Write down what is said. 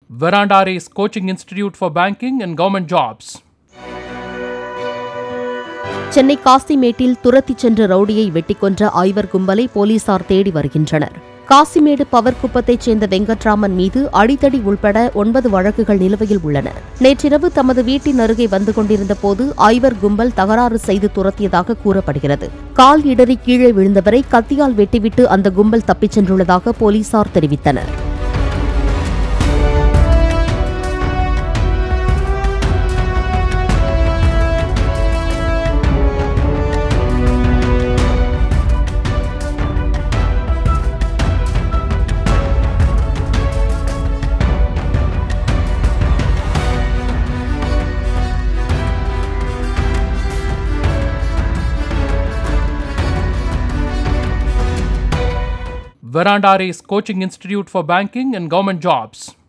Veranda Race Coaching Institute for Banking and Government Jobs. Chennai காசிமேட்டில் துரத்திச் சென்ற ரவுடியை வெட்டிக் கொன்ற ஐவர் கும்பலை போலீசார் தேடி வருகின்றனர். காசிமேடு பவர் குப்பத்தைச் சேர்ந்த வெங்கட்ராமன் மீது அடிதடி உள்பட 9 வழக்குகள் நிலுவையில் உள்ளன. நேற்றிரவு தமது வீட்டின் அருகே வந்து கொண்டிருந்த போது ஐவர் கும்பல் தகராறு செய்து துரத்தியதாக கூறப்படுகிறது. கால் இடறி கீழே விழுந்தவரை கத்தியால் வெட்டிவிட்டு அந்த கும்பல் தப்பிச் சென்றுள்ளதாக போலீசார் தெரிவித்தனர். Veranda Race Coaching Institute for Banking and Government Jobs.